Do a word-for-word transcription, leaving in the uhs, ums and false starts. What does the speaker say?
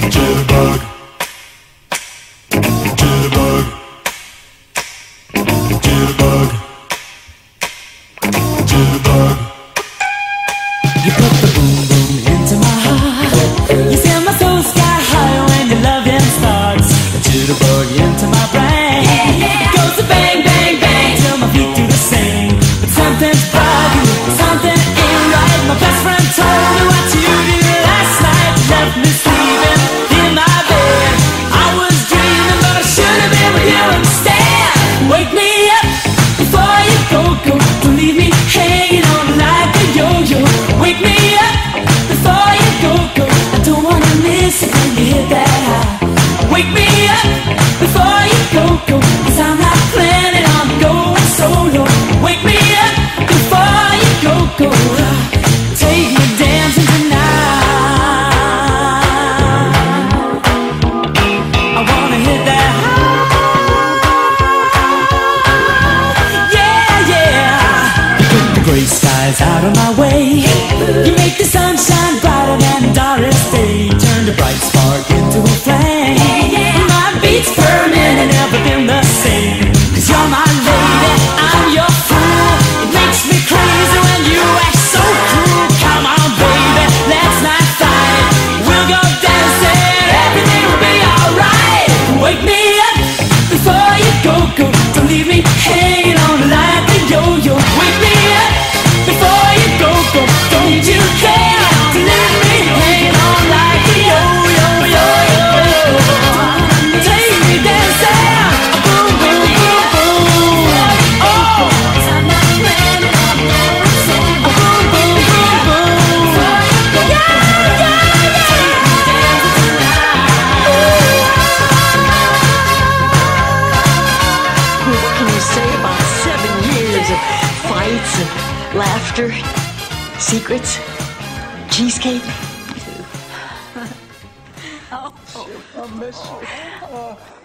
Jitterbug, jitterbug, jitterbug, jitterbug. You put the boom boom into my heart. You send my soul sky high when your loving starts. A jitterbug into my brain. It goes to bang bang bang till my feet do the same. But something's bugging, something ain't right. My best friend told me what you did last night. You left me sleeping in my bed. I was dreaming, but I should have been with you instead. Wake me up before you go go. Don't leave me hanging on like a yo-yo. Wake me up before you go go. I don't wanna miss it when you hit that high. Wake me up before you go go. 'Cause I'm not planning on going solo. Wake me up before you go go. Take me dancing tonight. I wanna hit that high. Yeah, yeah. You get the gray skies out of my way. You make the sunshine brighter than Doris Day. Turn the bright spark into a flame. My beats per minute never been the same. 'Cause you're my lady, I'm your fool. It makes me crazy when you act so cruel. Come on baby, let's not fight. We'll go dancing, everything will be alright. Wake me up before you go go. Don't leave me hanging on like a yo-yo. Wake me up before you go go. Don't you care to leave me hanging on like a yo-yo, yo-yo. Take me dancing, boom, boom, boom, boom. Oh, I'm not planning on going solo. Boom, boom, boom, boom. Yeah, yeah, What can you say about seven years of fights and laughter, secrets, cheesecake? I miss you. Oh.